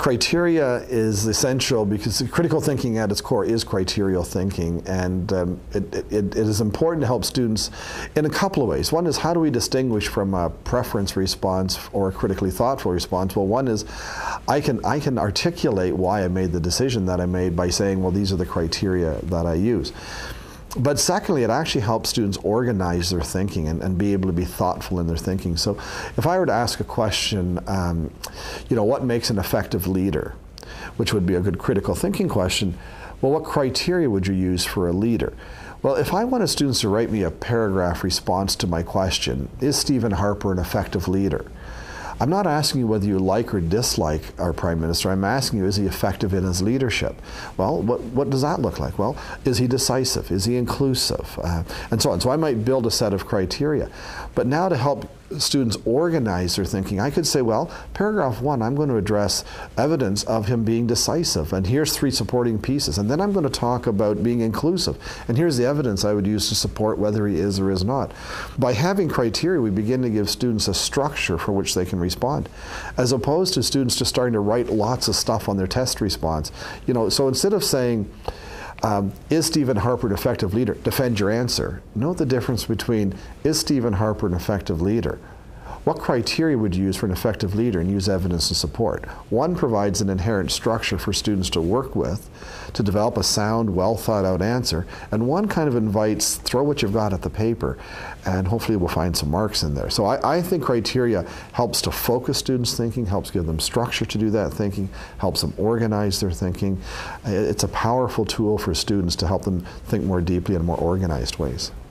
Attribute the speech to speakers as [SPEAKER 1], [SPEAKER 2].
[SPEAKER 1] Criteria is essential because critical thinking at its core is criterial thinking, and it is important to help students in a couple of ways. One is, how do we distinguish from a preference response or a critically thoughtful response? Well, one is I can articulate why I made the decision that I made by saying, well, these are the criteria that I use. But secondly, it actually helps students organize their thinking and be able to be thoughtful in their thinking. So if I were to ask a question, what makes an effective leader, which would be a good critical thinking question, well, what criteria would you use for a leader? Well, if I wanted students to write me a paragraph response to my question, is Stephen Harper an effective leader? I'm not asking you whether you like or dislike our Prime Minister. I'm asking you, is he effective in his leadership? Well, what does that look like? Well, is he decisive? Is he inclusive? And so on. So I might build a set of criteria. But now, to help students organize their thinking, I could say, well, paragraph 1, I'm going to address evidence of him being decisive, and here's 3 supporting pieces. And then I'm going to talk about being inclusive, and here's the evidence I would use to support whether he is or is not. By having criteria, we begin to give students a structure for which they can respond, as opposed to students just starting to write lots of stuff on their test response. So instead of saying, is Stephen Harper an effective leader? Defend your answer. Note the difference between, is Stephen Harper an effective leader? What criteria would you use for an effective leader, and use evidence and support? One provides an inherent structure for students to work with to develop a sound, well thought out answer, and one kind of invites, throw what you've got at the paper, and hopefully we'll find some marks in there. So I think criteria helps to focus students' thinking, helps give them structure to do that thinking, helps them organize their thinking. It's a powerful tool for students to help them think more deeply in more organized ways.